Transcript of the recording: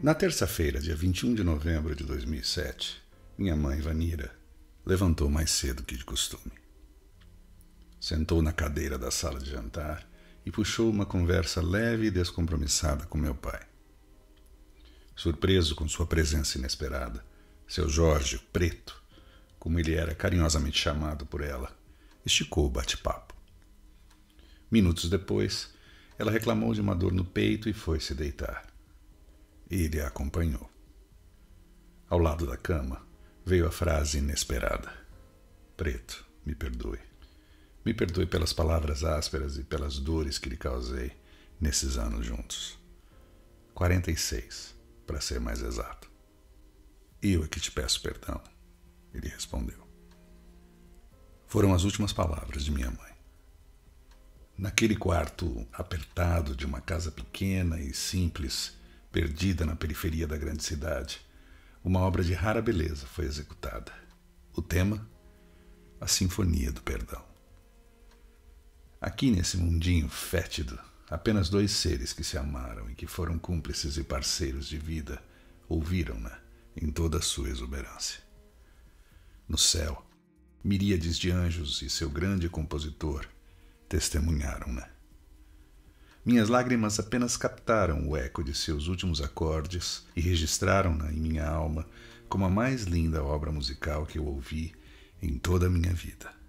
Na terça-feira, dia 21 de novembro de 2007, minha mãe, Vanira, levantou mais cedo que de costume. Sentou na cadeira da sala de jantar e puxou uma conversa leve e descompromissada com meu pai. Surpreso com sua presença inesperada, seu Jorge, o preto, como ele era carinhosamente chamado por ela, esticou o bate-papo. Minutos depois, ela reclamou de uma dor no peito e foi se deitar. Ele a acompanhou. Ao lado da cama, veio a frase inesperada. Preto, me perdoe. Me perdoe pelas palavras ásperas e pelas dores que lhe causei nesses anos juntos. 46, para ser mais exato. Eu é que te peço perdão, ele respondeu. Foram as últimas palavras de minha mãe. Naquele quarto apertado de uma casa pequena e simples, perdida na periferia da grande cidade, uma obra de rara beleza foi executada. O tema? A Sinfonia do Perdão. Aqui nesse mundinho fétido, apenas dois seres que se amaram e que foram cúmplices e parceiros de vida ouviram-na em toda a sua exuberância. No céu, miríades de anjos e seu grande compositor testemunharam-na. Minhas lágrimas apenas captaram o eco de seus últimos acordes e registraram-na em minha alma como a mais linda obra musical que eu ouvi em toda a minha vida.